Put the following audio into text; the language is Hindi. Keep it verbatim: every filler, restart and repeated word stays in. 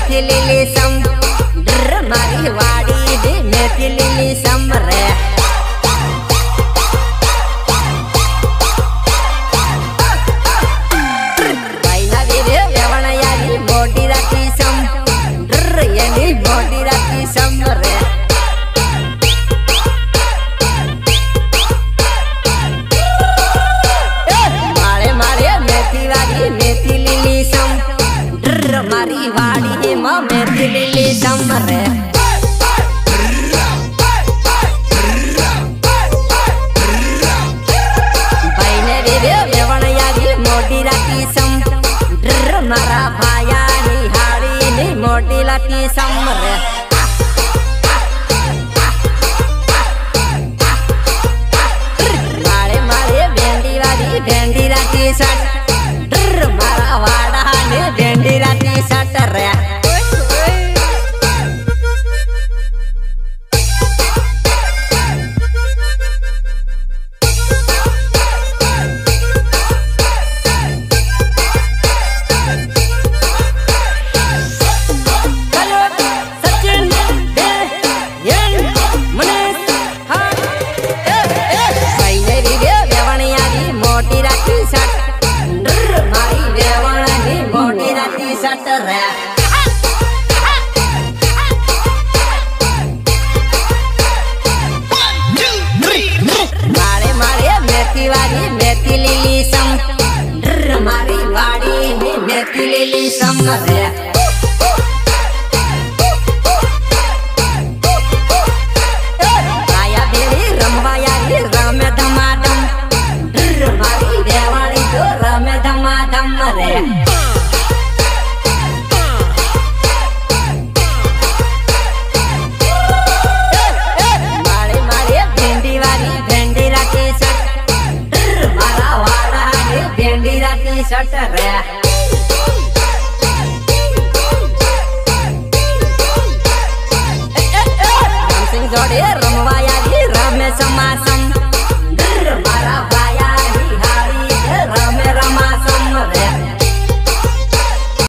मेथी लीली सम डर मारी वाड़ी दे मेथी लीली सम रे भाईना वीरे वेवण यारी मोटी राती सम डर यानी मोटी राती सम रे मारे मारे मेथी वाली मेथी लीली सम डर मारी वाड़ी मां मेथी लीली सम रे भाईने वीरे वेवण यारी मोटी राती सम डर मारा भाया निहारी नी मोटी राती सम रे मारे मारे भेंडी वाली भेंडी राती सट डर मारा वाड़ा ने भेंडी राती सट रे मारे मारे मेथी वाली मेथी लीली सम डर मारी वाड़ी में मेथी लीली सम रे